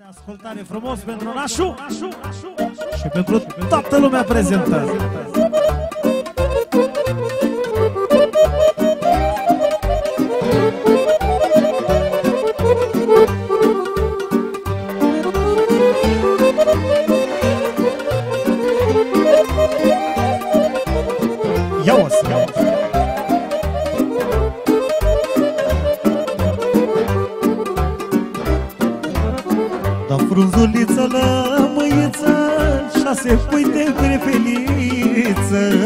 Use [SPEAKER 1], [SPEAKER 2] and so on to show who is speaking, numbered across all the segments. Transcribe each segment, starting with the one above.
[SPEAKER 1] Ascultare frumos pentru Nașu și pentru toată lumea prezentă. Ia-o-ți! Da frunzuliță, lămâiță, 6 pui de grefeliță,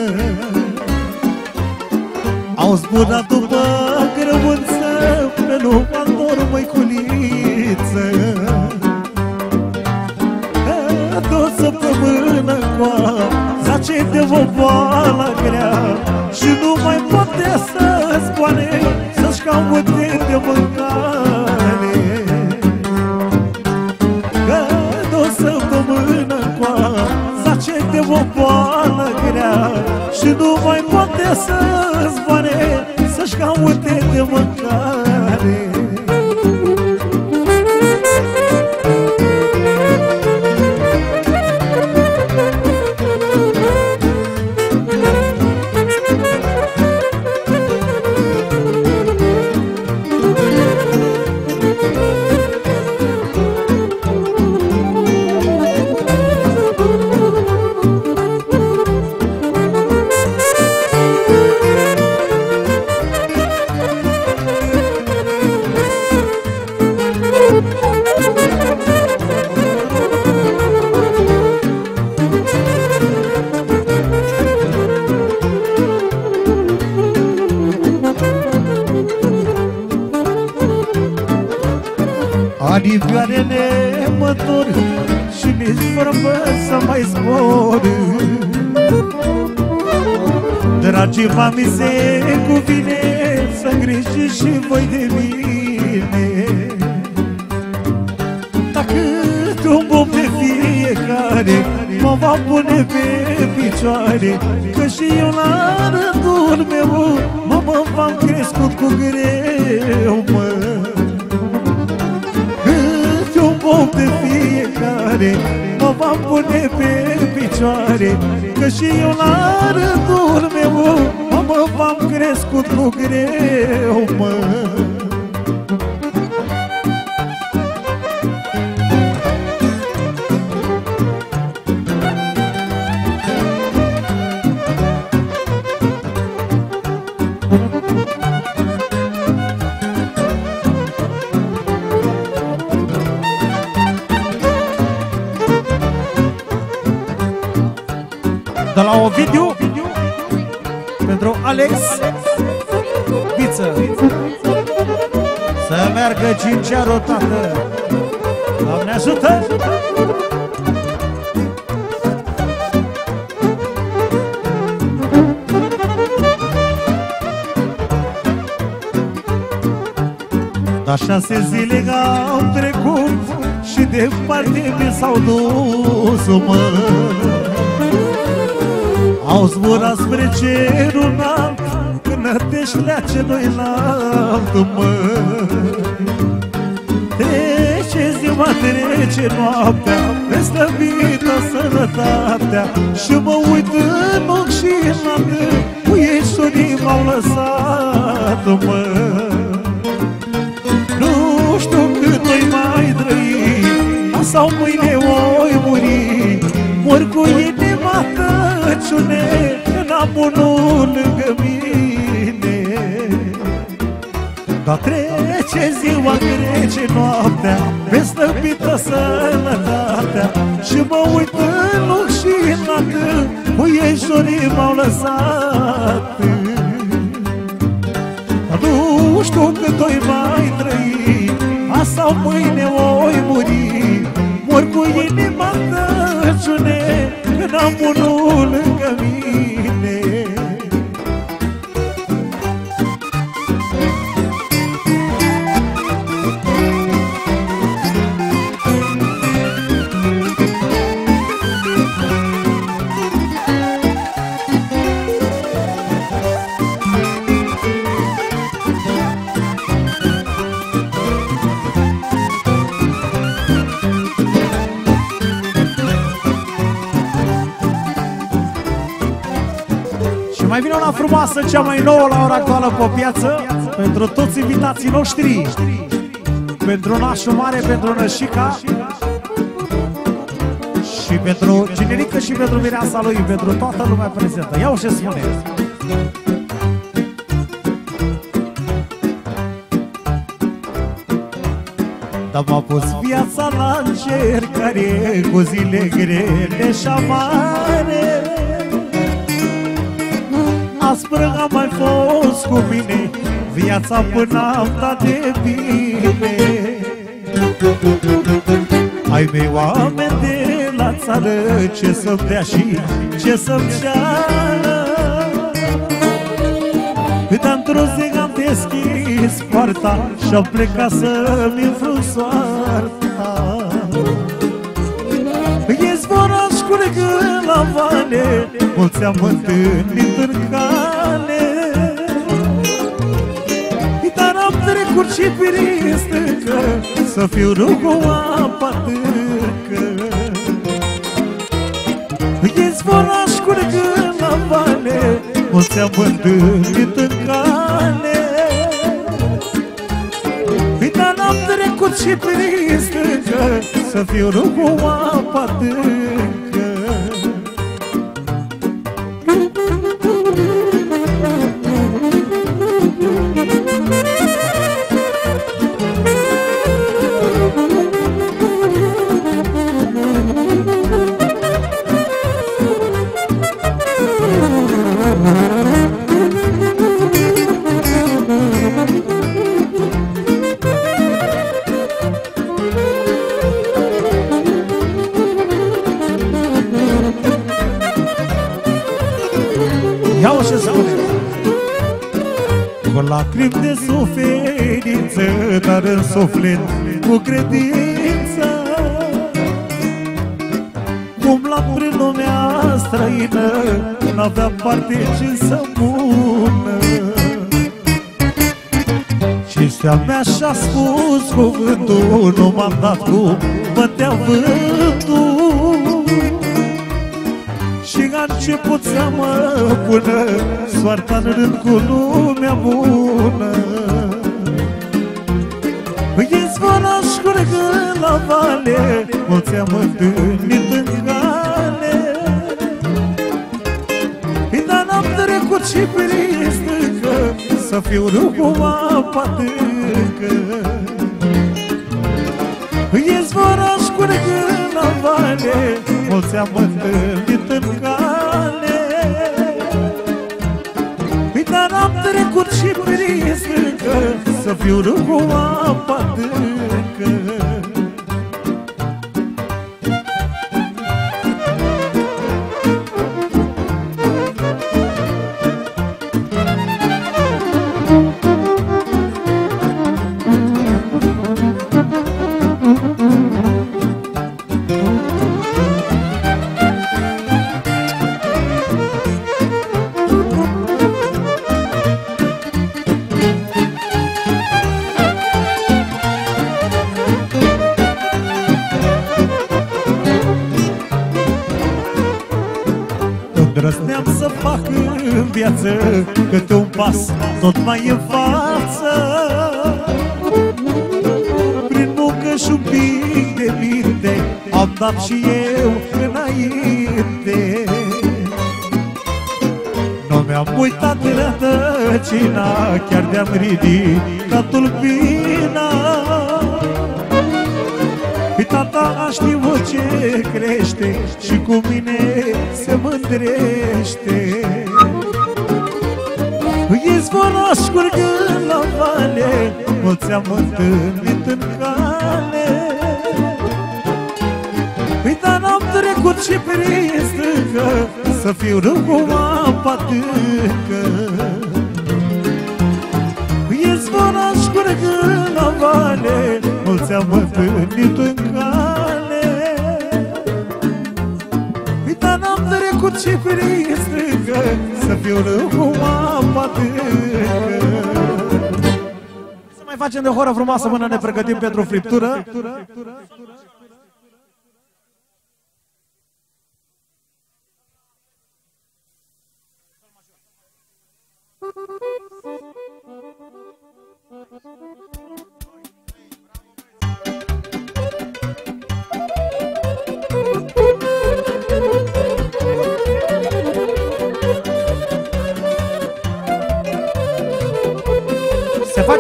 [SPEAKER 1] au zburat după grăunță pe lumantor, măiculiță. De o săptămână coa zace de o boală grea și nu mai poate să zboare, să-și caute de mâncare. Zace de o boală grea și nu mai poate să zboare, să-și caute de mâncare. Adivioarele mă dor și nici vorbă să mai zbor. Dragii mami, se cuvine să îngriji și voi de mine. Dacă un bob de fiecare mă va pune pe picioare, că și eu la rândul meu v-am crescut cu greu, mă. Om de fiecare mă va pune pe picioare, că și eu la rândul meu v-am crescut cu greu, mă. De la Ovidiu pentru Alex Viță, să meargă cincea rotată. Doamne ajută! Dar 6 zile au trecut și departe mi s-au dus, mă. Au zburat spre cerul înalt, până te-șlea celuilalt, mă. Trece ziua, trece noaptea, reslăvită sănătatea, și mă uit în ochi și în altă, puieșorii m-au lăsat, mă. Nu știu cât oi mai trăi, sau mâine oi muri, mor cu inima tăciune, n-am unul lângă mine. Dar trece ziua, trece noaptea, reslăbită sănătatea, și mă uit în ochi și în altă, puieșorii m-au lăsat. Dar nu știu cât oi mai trăi, sau mâine oi muri, mor cu inima tăciune, că n-am unul lângă mine. Mai vine una frumoasă, cea mai nouă la ora actuală pe piață, pentru toți invitații noștri, pentru nașul mare, pentru nășica și pentru generică și pentru mireasa lui, pentru toată lumea prezentă. Ia-o ce spune. Dar m-a pus viața la încercare, cu zile grele și amare. Aspră am mai fost cu mine, viața până am dat de bine. Ai mei oameni de la țară, ce să-mi dea și ce să-mi ceară. Dar într-o zi am deschis poarta și-am plecat să-mi înfrunt soarta. Izvoraș curgând la vale, mulți am întâlnit în cale. Dar am trecut și prin stâncă, să fiu rugul apa târcă. Izvoraș curgând la vale, mulți am întâlnit în cale. Dar n-am trecut și prin stâncă, să fiu rugul apa târcă. Ia-o ce spune. Cu lacrimi de suferință, dar în suflet cu credință, cum la prin lumea străină, n-avea parte ce să pună. Cinstea mea și-a spus cuvântul, nu m-am dat cum bătea vântul. Și a început să mă pună soarta în rând cu lumea bună. Izvoraș curgând la vale, mulți am întâlnit în cale. Dar n-am trecut și prin stâncă, să fiu rugul apa târcă. Izvoraș curgând la vale, mulți am întâlnit în cale. Dar am trecut și prin stâncă, să fiu rugul apa târcă. Îndrăzneam să fac în viață câte un pas tot mai în față. Prin muncă și un pic de minte am dat și eu înainte. Nu mi-am uitat rădăcina, chiar de-am ridicat tulpina. Tata a știut ce crește și cu mine se mândrește. Izvoraș curgând la vale, mulți am întâlnit în cale. Dar n-am trecut și prin stâncă, să fiu rugul apa târcă. Izvoraș curgând la vale, mulți am întâlnit în cale. Dar n-am trecut și prin stâncă, să fiu râul apa târcă. Să mai facem de horă frumoasă până ne pregătim pentru friptură.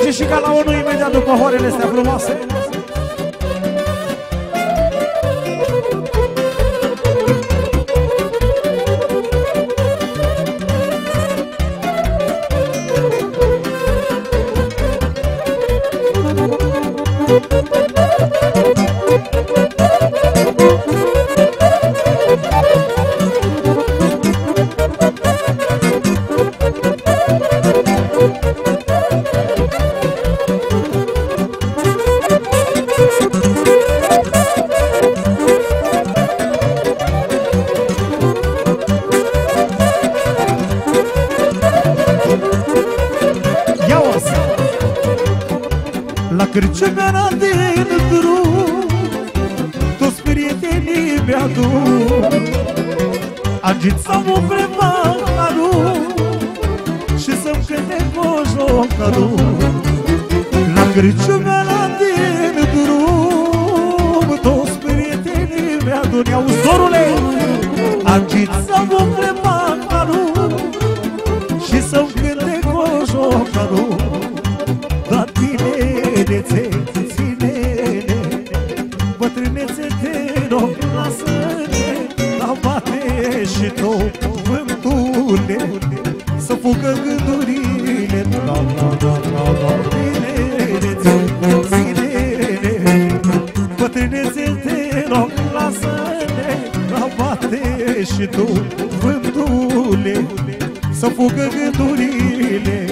[SPEAKER 1] merge și ca la unul imediat după hoarele astea frumoase. La cârciumea din drum toți prietenii mi-aduc agit să mă prepar și să-mi cânte cu jocăru. La cârciumea din drum toți prietenii mi-aduc. Ia-uzi, zorule! Agit să mă prepar și să-mi cânte cu jocăru. Dar tinerețe, ține-ne, bătrânețe, te rog, lasă-ne, la bate și tot vântule, să fugă gândurile. Tinerețe, ține-ne, bătrânețe, te rog, lasă-ne, la bate și tot vântule, să fugă gândurile.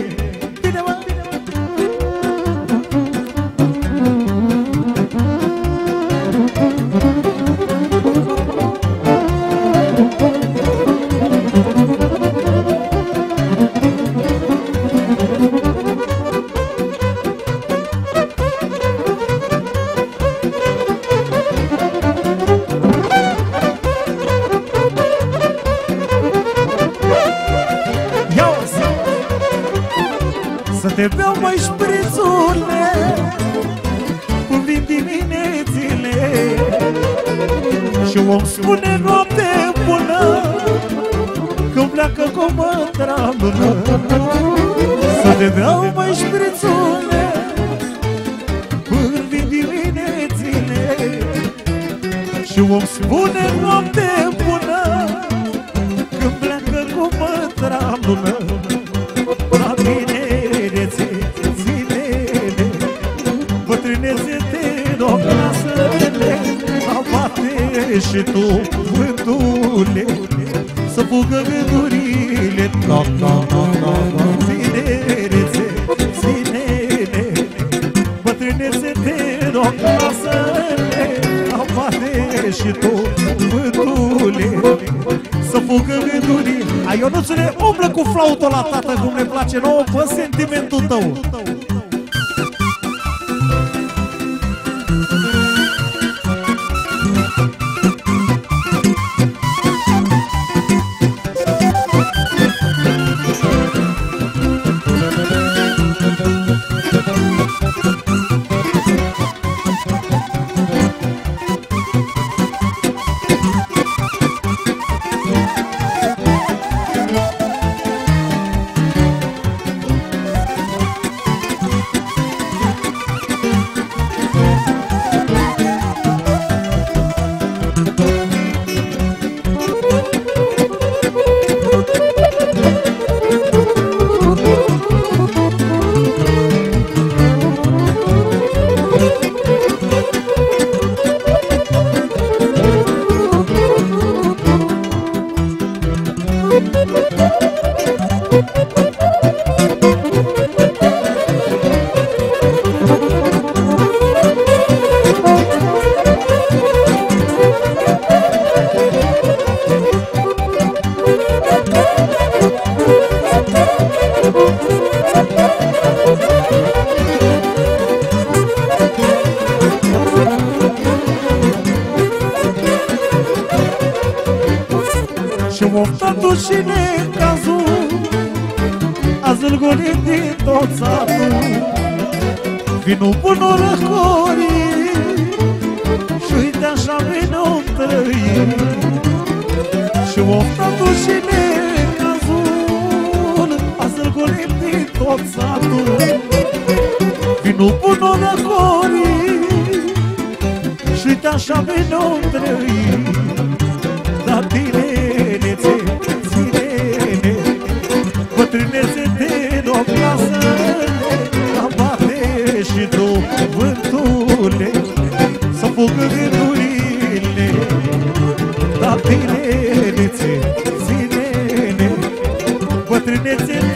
[SPEAKER 1] Să te beau, măi, șprițule, cum vin diminețile și om spune noapte bună când pleacă cu mândra lună. Să te beau, măi, șprițule, când vin diminețile și om spune noapte bună când pleacă cu mândra lună. La tinerețe, ține-ne, bătrânețe, te rog, lasă-ne, la bate și tu, vântule, să fugă gândurile. Tinerețe, ține-ne, bătrânețe, te rog, lasă-ne, la bate și tu, vântule, să fugă gândurile. Ai, Ionuțule, umblă cu flautul la tată, cum ne place nouă, fă sentimentul tău. Și oftatul și necazul azi îl golim din tot satul. Vinul bunul răcorii și uite așa vine-o trăi. Și oftatul și necazul azi îl golim din tot satul. nu pun o răcorii și uite așa mi-o trăi. Dar tinerețe, ține-ne, bătrânețe, te rog, lasă-ne, abate și tu, vântule, să fugă gândurile. Dar tinerețe, ține-ne, bătrânețe,